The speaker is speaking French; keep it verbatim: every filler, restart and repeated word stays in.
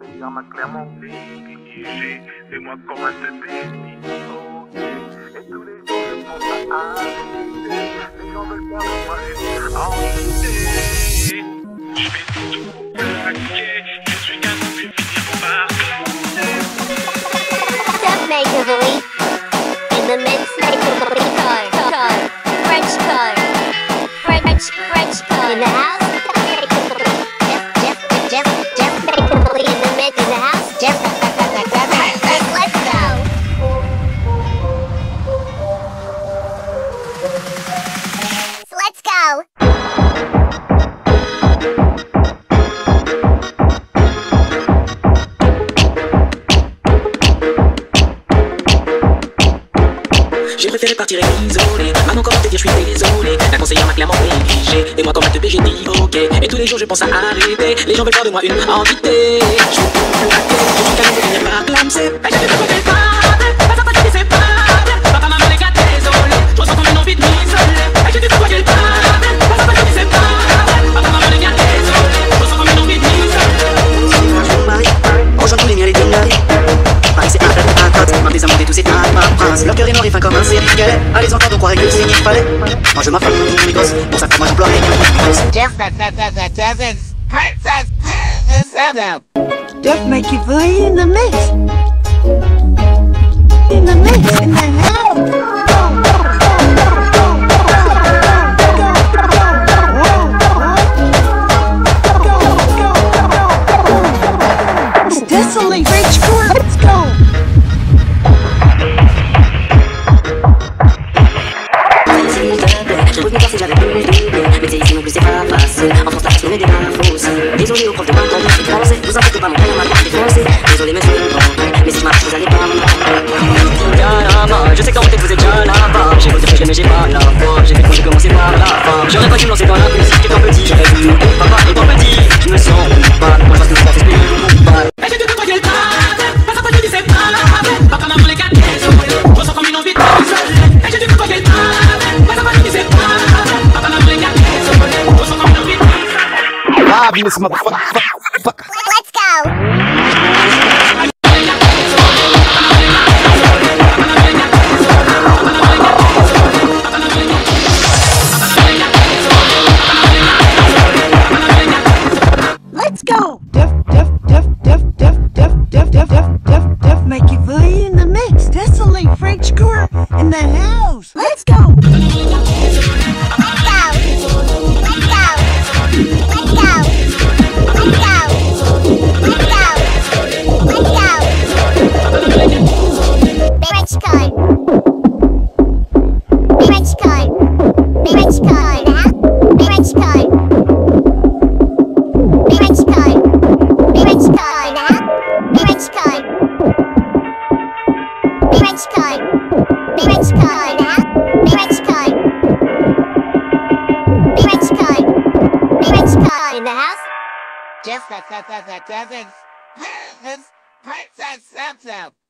Car m'a clairement négligé. Fais-moi comme un bébé. Ok. Et tous les jours je pense à arrêter. Les gens veulent faire de moi une entité. Je vais tout plaquer. Je suis qu'un homme et finir par classer. Step makeover in the mix makeover card, card, French card, French, French card in the house. Jeff, Jeff, Jeff, Jeff makeover in the mix in the house. Jeff, let's go. So let's go. J'ai préféré partir et m'isoler. Maman, comment te dire, je suis désolé. La conseillère m'a clairement négligé. Et moi, comme un teubé, j'ai dit ok. Et tous les jours, je pense à arrêter. Les gens veulent faire de moi une entité. Je suis tout plaqué. Je suis calme, je viens par clamser. J'ai fait trop de pas. Pas à pas, c'est pas. Papa, maman, les gars, désolé. Je ressens comme une envie de m'isoler. J'ai fait trop de pas. Pas à pas, c'est pas. Papa, maman, les gars, désolé. Je ressens comme une envie de m'isoler. Moi, je me marie. Rejoins tous les miens, les dingueries. Paris, c'est un peu un cote. Main des amours et tout, c'est un prince. Leur cœur est noir et fin comme un sérieux. Allez encore donc croirait que c'est qu'il fallait. Moi je m'affole tous mes gosses. Pour ça que moi j'emploie rien. Jeff, that, that, that, that doesn't. Jeff makeover in the mix. In the mix, in the house. Desolate rich girl, let's go. Je revenais si j'avais pu le double. Mais c'est ici non plus c'est pas facile. En France la passion est des infos aussi. Désolé aux profs de vingt ans, je suis français. Vous inquiétez pas, mon père m'a défoncé. Désolé monsieur le grand. Mais si je marche, vous allez pas m'entendre. Je sais que dans votre tête vous êtes déjà là-bas. J'ai voté mais j'ai pas la foi. J'ai fait quand j'ai commencé par la fin. J'aurais pas dû me lancer dans la musique étant petit. J'aurais voulu monter papa étant petit. Je me sens pas. Moi je pense que je pense que je peux pas. Et j'ai dit que toi qu'elle parle. Pas ça pas je dis c'est pas la peine. Papa maman les gars désolé. Je ressens comme une envie de m'isoler. Et j'ai dit que toi qu'elle parle. Pas ça pas je dis c'est pas la peine. Papa maman les gars désolé. Je ressens comme une envie de m'isoler. Ah, this motherfucker. Fuck. let's go. Let's go. Def, def, def, def, def, def, def, def, def, def, def, makeover in the mix. Desolate French girl in the house. Let's go. In the house? Jeff, that, that, that, that doesn't. Princess Samson.